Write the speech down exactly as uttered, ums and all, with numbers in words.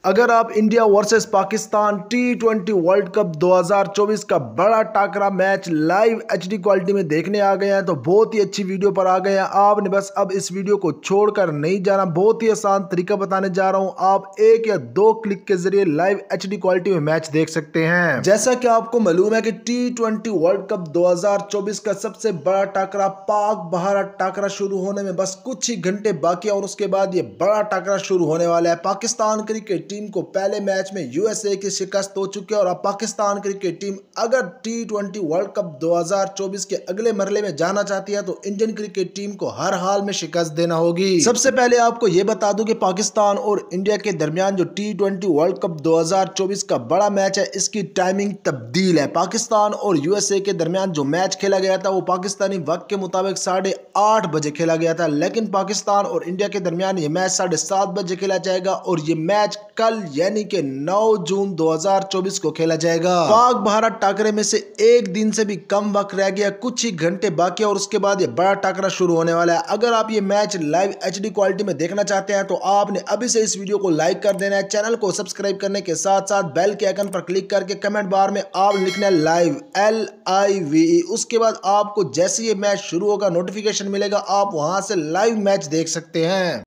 अगर आप India versus Pakistan T twenty world cup दो हज़ार चौबीस का बड़ा टाकरा मैच लाइव एचडी क्वालिटी में देखने आ गए हैं तो बहुत ही अच्छी वीडियो पर आ गए हैं। आपने बस अब इस वीडियो को छोड़कर नहीं जाना, बहुत ही आसान तरीका बताने जा रहा हूं। आप एक या दो क्लिक के जरिए लाइव एचडी क्वालिटी में मैच देख सकते हैं। जैसा कि आपको मालूम है कि टी ट्वेंटी वर्ल्ड कप दो हज़ार चौबीस का सबसे बड़ा टाकरा पाक भारत टाकरा शुरू होने में बस कुछ ही घंटे बाकी है और उसके बाद ये बड़ा टाकरा शुरू होने वाला है। पाकिस्तान क्रिकेट टीम को पहले मैच में यूएसए की शिकस्त हो चुकी है और अब पाकिस्तान क्रिकेट टीम अगर टी ट्वेंटी वर्ल्ड कप दो हज़ार चौबीस के अगले मरहले में जाना चाहती है तो इंडियन क्रिकेट टीम को हर हाल में शिकस्त देना होगी। सबसे पहले आपको यह बता दूं कि पाकिस्तान और इंडिया के दरमियान जो टी ट्वेंटी वर्ल्ड कप दो हज़ार चौबीस का बड़ा मैच है इसकी टाइमिंग तब्दील है। पाकिस्तान और यूएसए के दरमियान जो मैच खेला गया था वो पाकिस्तानी वक्त के मुताबिक साढ़े आठ बजे खेला गया था, लेकिन पाकिस्तान और इंडिया के दरमियान ये मैच साढ़े सात बजे खेला जाएगा और ये मैच कल यानी कि नौ जून दो हज़ार चौबीस को खेला जाएगा। पाक भारत टाकरे में से एक दिन से भी कम वक्त रह गया, कुछ ही घंटे बाकी है और उसके बाद ये बड़ा टाकरा शुरू होने वाला है। अगर आप ये मैच लाइव एचडी क्वालिटी में देखना चाहते हैं तो आपने अभी से इस वीडियो को लाइक कर देना है, चैनल को सब्सक्राइब करने के साथ साथ बेल के आइकन पर क्लिक करके कमेंट बार में आप लिखना है live L I V E. उसके बाद आपको जैसे ये मैच शुरू होगा नोटिफिकेशन मिलेगा, आप वहां से लाइव मैच देख सकते हैं।